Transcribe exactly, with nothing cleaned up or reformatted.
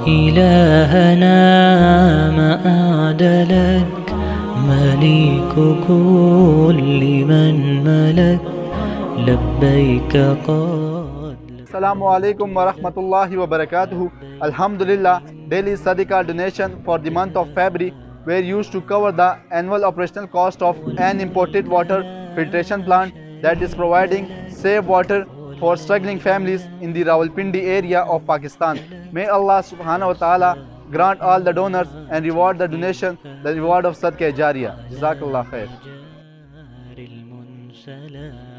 إلهنا ما أعدلك، مليك كل من ملك، لبيك قد. Assalamu alaikum wa rahmatullahi wa barakatuhu. Alhamdulillah, daily Sadaqah donation for the month of February were used to cover the annual operational cost of an imported water filtration plant that is providing safe water for struggling families in the Rawalpindi area of Pakistan. May Allah subhanahu wa ta'ala grant all the donors and reward the donation the reward of Sadaqah Jariyah. Jazakallah khair.